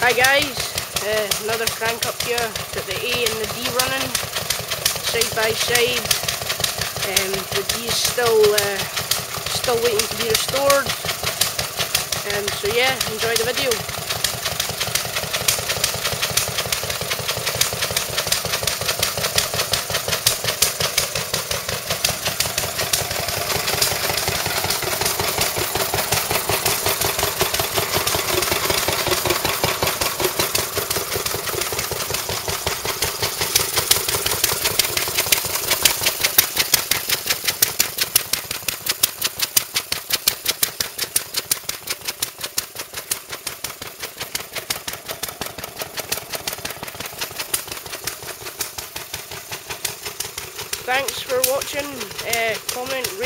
Hi guys, another crank up here. Got the A and the D running side by side. The D is still waiting to be restored. So yeah, enjoy the video. Thanks for watching. Comment, rate.